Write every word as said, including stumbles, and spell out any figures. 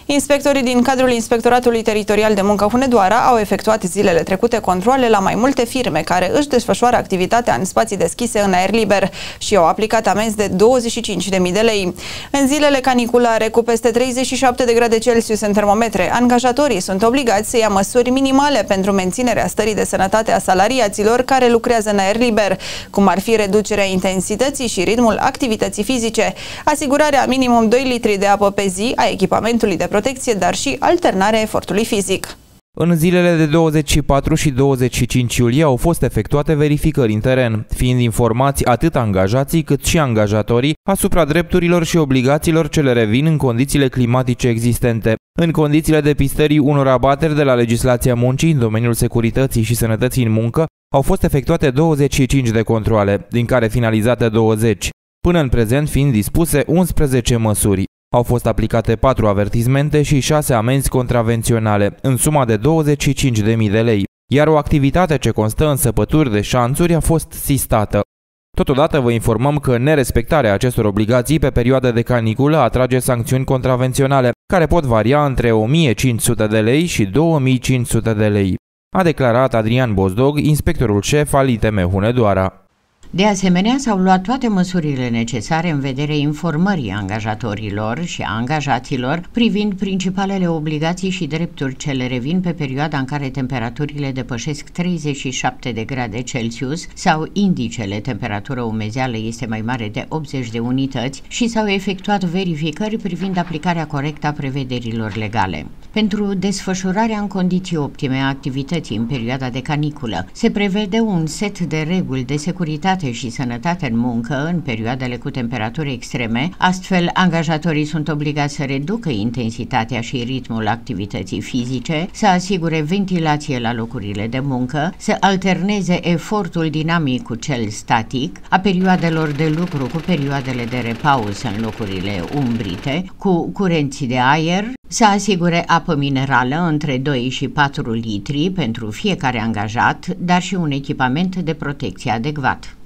Inspectorii din cadrul Inspectoratului Teritorial de Muncă Hunedoara au efectuat zilele trecute controale la mai multe firme care își desfășoară activitatea în spații deschise în aer liber și au aplicat amenzi de douăzeci și cinci de mii de lei. În zilele caniculare cu peste treizeci și șapte de grade Celsius în termometre, angajatorii sunt obligați să ia măsuri minimale pentru menținerea stării de sănătate a salariaților care lucrează în aer liber, cum ar fi reducerea intensității și ritmul activității fizice, asigurarea minimum doi litri de apă pe zi a echipamentului de protecție, dar și alternarea efortului fizic. În zilele de douăzeci și patru și douăzeci și cinci iulie au fost efectuate verificări în teren, fiind informați atât angajații cât și angajatorii asupra drepturilor și obligațiilor ce le revin în condițiile climatice existente. În condițiile depistării unor abateri de la legislația muncii în domeniul securității și sănătății în muncă, au fost efectuate douăzeci și cinci de controale, din care finalizate douăzeci, până în prezent fiind dispuse unsprezece măsuri. Au fost aplicate patru avertismente și șase amenzi contravenționale, în suma de douăzeci și cinci de mii de lei, iar o activitate ce constă în săpături de șanțuri a fost sistată. Totodată vă informăm că nerespectarea acestor obligații pe perioade de caniculă atrage sancțiuni contravenționale, care pot varia între o mie cinci sute de lei și două mii cinci sute de lei, a declarat Adrian Bozdog, inspectorul șef al I T M Hunedoara. De asemenea, s-au luat toate măsurile necesare în vederea informării angajatorilor și a angajaților privind principalele obligații și drepturi ce le revin pe perioada în care temperaturile depășesc treizeci și șapte de grade Celsius sau indicele temperatură umezeală este mai mare de optzeci de unități și s-au efectuat verificări privind aplicarea corectă a prevederilor legale. Pentru desfășurarea în condiții optime a activității în perioada de caniculă, se prevede un set de reguli de securitate și sănătate în muncă în perioadele cu temperaturi extreme, astfel angajatorii sunt obligați să reducă intensitatea și ritmul activității fizice, să asigure ventilație la locurile de muncă, să alterneze efortul dinamic cu cel static, a perioadelor de lucru cu perioadele de repaus în locurile umbrite, cu curenții de aer, să asigure apă minerală între doi și patru litri pentru fiecare angajat, dar și un echipament de protecție adecvat.